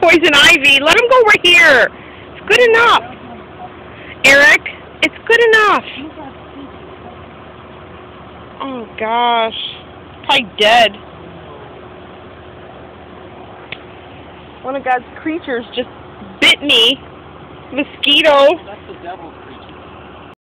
poison ivy. Let him go over here. It's good enough. Eric, it's good enough. Oh, gosh. Probably dead. One of God's creatures just bit me. Mosquito. That's the devil's creature.